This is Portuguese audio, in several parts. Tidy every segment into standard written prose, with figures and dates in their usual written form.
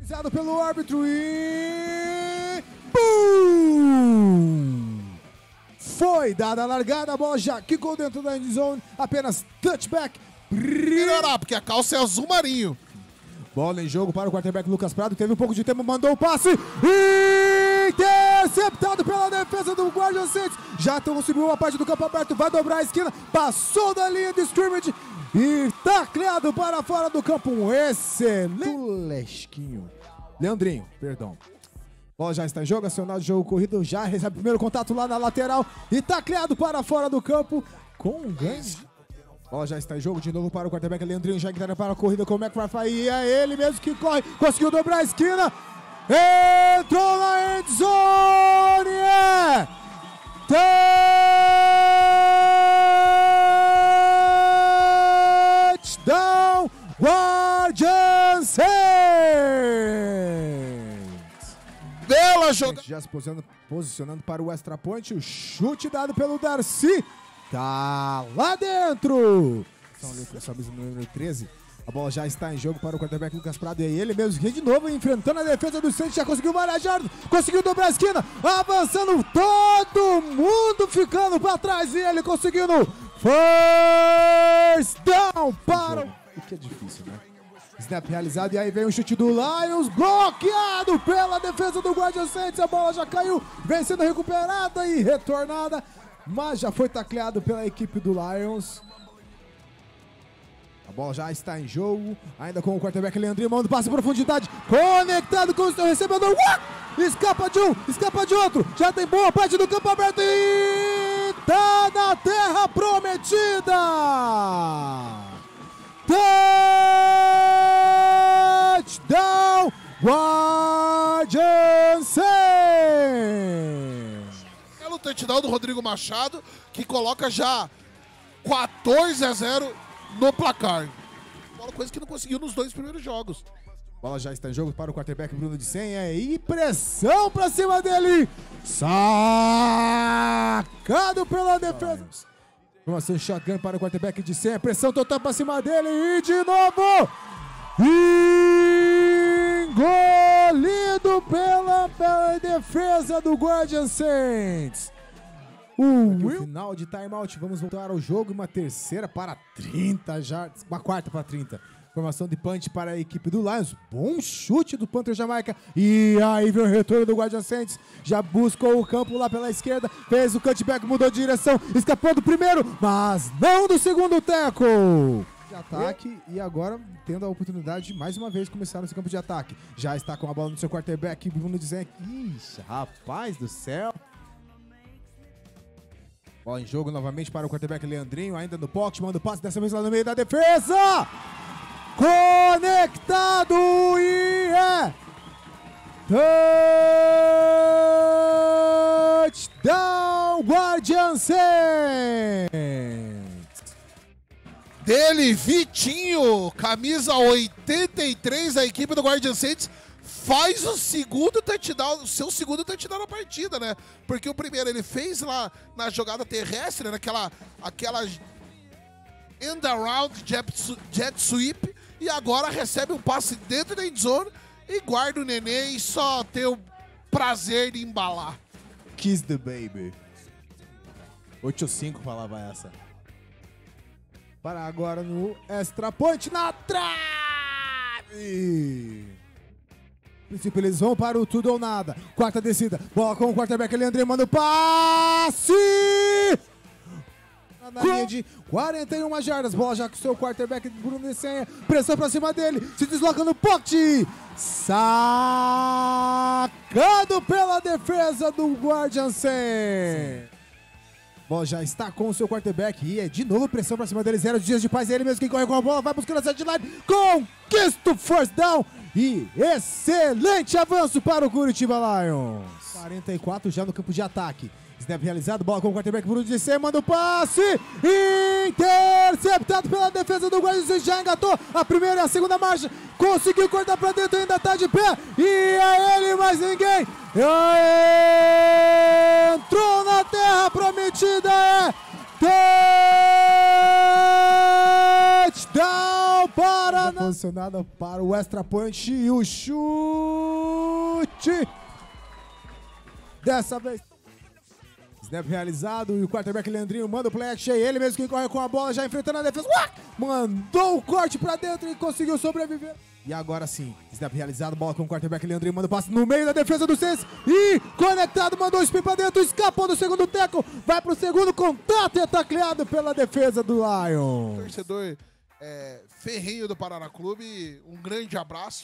Dado pelo árbitro e... BOOM! Foi dada a largada, a bola já quicou dentro da endzone, apenas touchback. Melhorar, porque a calça é azul marinho. Bola em jogo para o quarterback Lucas Prado, teve um pouco de tempo, mandou o passe. Interceptado pela defesa do Guardian Saints. Já subiu uma parte do campo aberto, vai dobrar a esquina, passou da linha de scrimmage e tacleado para fora do campo. Um excelente lesquinho. Leandrinho, perdão. Bola já está em jogo, acionado o jogo corrido, já recebe o primeiro contato lá na lateral e tacleado para fora do campo com um ganho. Bola já está em jogo de novo para o quarterback Leandrinho, já entra para a corrida com o McFarlane e é ele mesmo que corre, conseguiu dobrar a esquina, entrou na endzone, touchdown, Guardian Saints! Bela jogada. Já se posicionando para o extra point, o chute dado pelo Darcy. Tá lá dentro! Só mesmo no número 13. A bola já está em jogo para o quarterback Lucas Prado. E é ele mesmo que de novo enfrentando a defesa do Saints. Já conseguiu várias jardas, conseguiu dobrar a esquina, avançando, todo mundo ficando para trás. E ele conseguindo first down para o... que é difícil, né? Snap realizado e aí vem o chute do Lions, bloqueado pela defesa do Guardian Saints. A bola já caiu, vem sendo recuperada e retornada, mas já foi tacleado pela equipe do Lions. A bola já está em jogo, ainda com o quarterback Leandrinho, manda passe em profundidade, conectado com o seu recebedor. Escapa de um, escapa de outro, já tem boa parte do campo aberto e tá na terra prometida. Touchdown, Guardian Saints! Belo touchdown do Rodrigo Machado, que coloca já 14-0 no placar. Coisa que não conseguiu nos dois primeiros jogos. Bola já está em jogo para o quarterback Bruno de Senha e pressão para cima dele. Sacado pela defesa. Formação shotgun para o quarterback de Senha, pressão total para cima dele e de novo engolido pela defesa do Guardian Saints. O final de timeout, vamos voltar ao jogo, uma terceira para 30 já, uma quarta para 30. Formação de punch para a equipe do Lions, bom chute do Panther Jamaica e aí vem o retorno do Guardian Saints, já buscou o campo lá pela esquerda, fez o cutback, mudou de direção, escapou do primeiro, mas não do segundo tackle. De ataque e agora tendo a oportunidade de mais uma vez começar nesse campo de ataque. Já está com a bola no seu quarterback, Bruno dizendo, ixi, rapaz do céu. Bola em jogo novamente para o quarterback Leandrinho, ainda no pocket, manda o passe dessa vez lá no meio da defesa. Conectado e é touchdown Guardian Saints. Dele, Vitinho, camisa 83 da equipe do Guardian Saints, faz o segundo touchdown, o seu segundo touchdown na partida, né? Porque o primeiro ele fez lá na jogada terrestre, né? Aquela end around jet sweep, e agora recebe um passe dentro da endzone e guarda o neném e só tem o prazer de embalar. Kiss the baby. 8-5 falava essa. Para agora no extra point na trave. No princípio eles vão para o tudo ou nada. Quarta descida, bola com o quarterback Leandrinho, manda o passe! Na linha de 41 jardas, bola já com o seu quarterback Bruno de Senha, pressão pra cima dele, se desloca no pocket, sacado pela defesa do Guardian Saints. Bola já está com o seu quarterback e é de novo pressão pra cima dele, 0 dias de paz, é ele mesmo que corre com a bola, vai buscando a sideline, conquista o first down e excelente avanço para o Curitiba Lions. 44 já no campo de ataque. Snap realizado, bola com o quarterback Bruno de Senha, manda o passe, interceptado pela defesa do Guardian, já engatou a primeira e a segunda marcha, conseguiu cortar pra dentro, ainda tá de pé, e é ele, mais ninguém, entrou na terra prometida, é touchdown para posicionada para o extra punch e o chute. Dessa vez. Snap realizado e o quarterback Leandrinho manda o play action. Ele mesmo que corre com a bola, já enfrentando a defesa. Mandou o corte pra dentro e conseguiu sobreviver. E agora sim, snap realizado, bola com o quarterback Leandrinho, manda o passe no meio da defesa do Saints. E conectado, mandou o spin pra dentro, escapou do segundo tackle. Vai pro segundo contato e é tacleado pela defesa do Lions. Torcedor ferrenho do Paraná Clube, um grande abraço.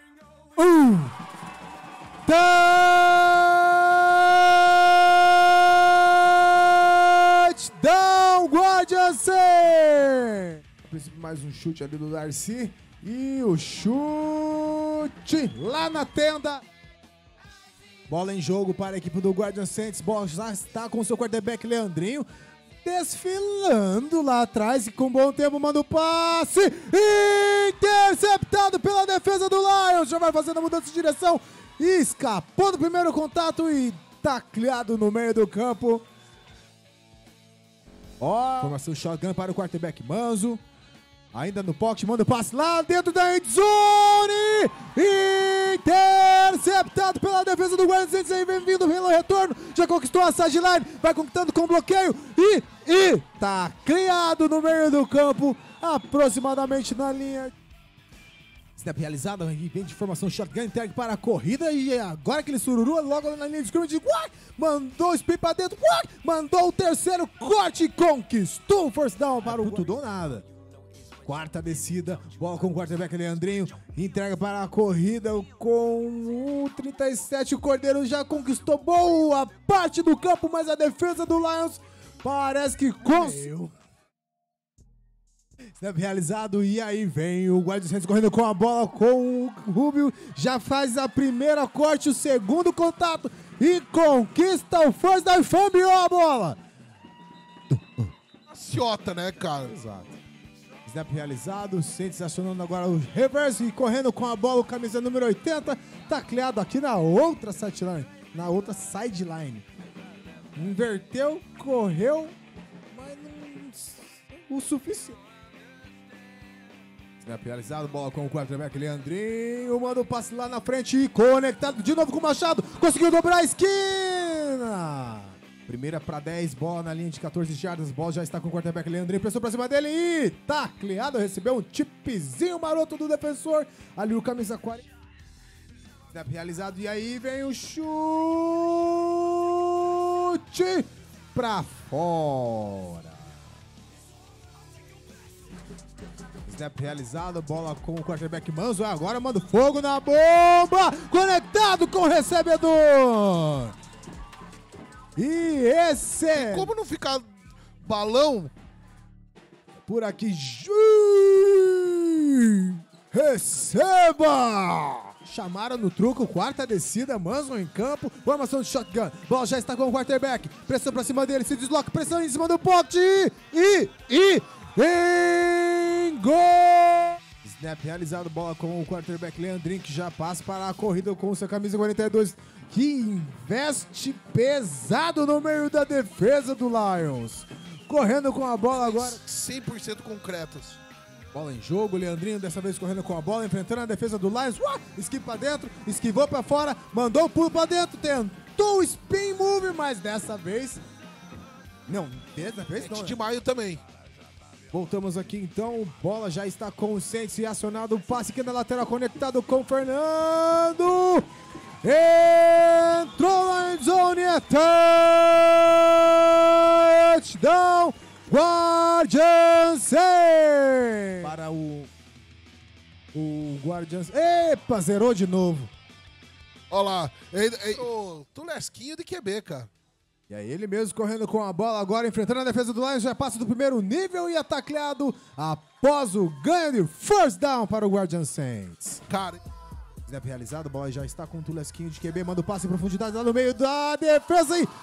Touchdown, Guardian Saints! A princípio, mais um chute ali do Darcy. E o chute lá na tenda. Bola em jogo para a equipe do Guardian Saints. Bola já está com o seu quarterback Leandrinho desfilando lá atrás e com bom tempo manda o passe. Interceptado pela defesa do Lions. Já vai fazendo a mudança de direção. Escapou do primeiro contato e tacleado no meio do campo. Formação shotgun para o quarterback Manzo. Ainda no pocket, manda o passe lá dentro da endzone. Interceptado pela defesa do Guardian Saints. Aí vem vindo pelo retorno. Já conquistou a sideline. Vai conquistando com bloqueio. E tacleado no meio do campo. Aproximadamente na linha. Snap realizado, vem de formação shotgun, entregue para a corrida e agora aquele sururu logo na linha de scrimmage, mandou o spin para dentro, mandou o terceiro corte e conquistou o first down para o tudo ou nada. Quarta descida, bola com o quarterback Leandrinho, entrega para a corrida com o 37, o Cordeiro já conquistou boa parte do campo, mas a defesa do Lions parece que conseguiu. Snap realizado e aí vem o Guardian Saints correndo com a bola com o Rubio. Já faz a primeira corte, o segundo contato e conquista o first down e fambiou a bola. Ciota, né, cara? Exato. Snap realizado, Saints acionando agora o reverse e correndo com a bola, o camisa número 80, tacleado aqui na outra sideline. Inverteu, correu, mas não o suficiente. Snap realizado, bola com o quarterback Leandrinho, manda o passe lá na frente e conectado de novo com o Machado, conseguiu dobrar a esquina. Primeira para 10, bola na linha de 14 jardas, bola já está com o quarterback Leandrinho, pressão pra cima dele e tacleado, recebeu um tipzinho maroto do defensor, ali o camisa 40. Snap realizado e aí vem o chute pra fora. Snap realizado, bola com o quarterback Manzo, agora manda fogo na bomba, conectado com o recebedor. E esse... Como não ficar balão? Por aqui, receba! Chamaram no truco, quarta descida, Manzo em campo, formação de shotgun, bola já está com o quarterback, pressão pra cima dele, se desloca, pressão em cima do pote em gol! Snap realizado, bola com o quarterback Leandrinho, que já passa para a corrida com sua camisa 42, que investe pesado no meio da defesa do Lions. Correndo com a bola agora. 100% concretas. Bola em jogo, Leandrinho dessa vez correndo com a bola, enfrentando a defesa do Lions. Esquiva pra dentro, esquivou pra fora, mandou o pulo pra dentro, tentou o spin move, mas dessa vez... Não, dessa vez não. De maio também. Voltamos aqui então, bola já está com o Saints e acionado o passe aqui na lateral, conectado com o Fernando. Entrou na endzone, é touchdown, Guardian Saints. Para o Guardian Saints. Epa, zerou de novo. Olha lá, o Tulesquinho de QB, cara. E aí ele mesmo correndo com a bola agora, enfrentando a defesa do Lions, já passa do primeiro nível e é tacleado após o ganho de first down para o Guardian Saints. Cara, snap realizado, a bola já está com o Tulesquinho de QB, manda o passe em profundidade lá no meio da defesa e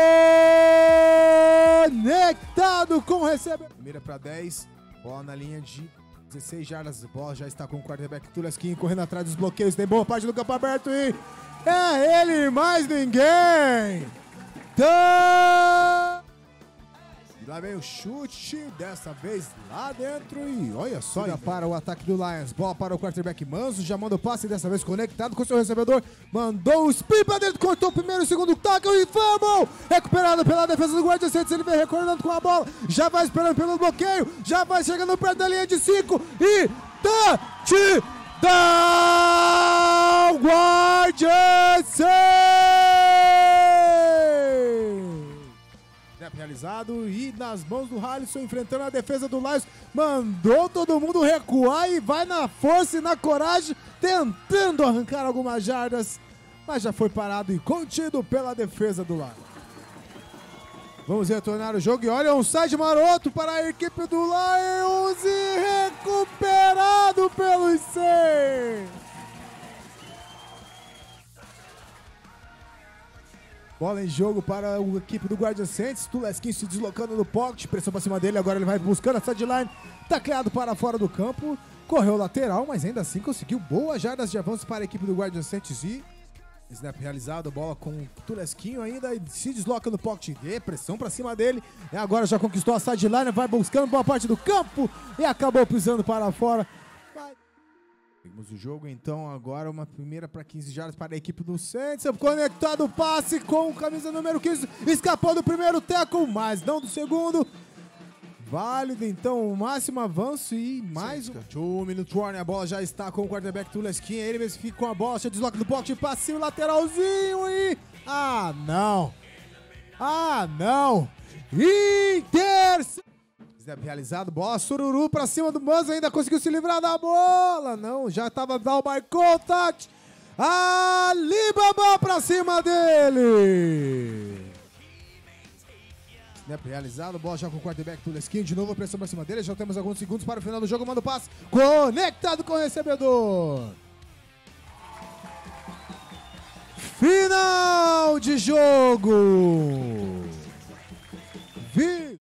conectado com o recebedor. Primeira para 10, bola na linha de 16 jardas, a bola já está com o quarterback Tulesquinho correndo atrás dos bloqueios, tem boa parte do campo aberto e é ele mais ninguém. Lá vem o chute, dessa vez lá dentro e olha só. Para o ataque do Lions, bola para o quarterback Manso, já manda o passe, dessa vez conectado com o seu recebedor, mandou o spin para dentro, cortou o primeiro e o segundo tackle e fumble, recuperado pela defesa do Guardian Saints, ele vem recorrendo com a bola, já vai esperando pelo bloqueio, já vai chegando perto da linha de 5 e touchdown Guardian Saints! Realizado e nas mãos do Halisson enfrentando a defesa do Lions, mandou todo mundo recuar e vai na força e na coragem tentando arrancar algumas jardas, mas já foi parado e contido pela defesa do Lions. Vamos retornar o jogo e olha um side maroto para a equipe do Lions e recuperado pelos Saints. Bola em jogo para a equipe do Guardian Saints. Tuleskin se deslocando no pocket. Pressão para cima dele. Agora ele vai buscando a sideline. Tacleado para fora do campo. Correu lateral, mas ainda assim conseguiu boas jardas de avanço para a equipe do Guardian Saints. E snap realizado. Bola com o Tuleskin ainda. E se desloca no pocket. E pressão para cima dele. E agora já conquistou a sideline. Vai buscando boa parte do campo. E acabou pisando para fora. Temos o jogo, então, agora uma primeira para 15 jardas para a equipe do Saints. Conectado o passe com camisa número 15. Escapou do primeiro tackle, mas não do segundo. Válido, então, o máximo avanço e mais um 2-minute warning. A bola já está com o quarterback Tuleskin. Ele mesmo fica com a bola, já desloca do pocket, passinho, lateralzinho e... Ah, não! Ah, não! Realizado, bola sururu pra cima do Manso, ainda conseguiu se livrar da bola, não, já tava down by contact, Alibaba pra cima dele. Snap realizado, bola já com o quarterback Tuleskin, de novo a pressão pra cima dele, já temos alguns segundos para o final do jogo, manda o passe, conectado com o recebedor. Final de jogo.